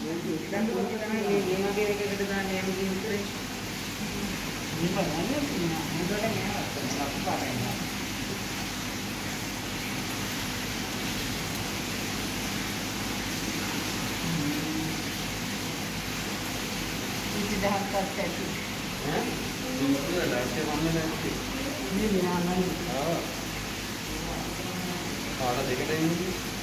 දැන් කොහොමද තමයි මේ වගේ එකකට දාන්නේ යම් කිව්වේ. මේක නෑ නේද? නෑ නෑ. Dah tak tadi. Ini dah saya mana nanti? Ini mana? Ada dekat ini.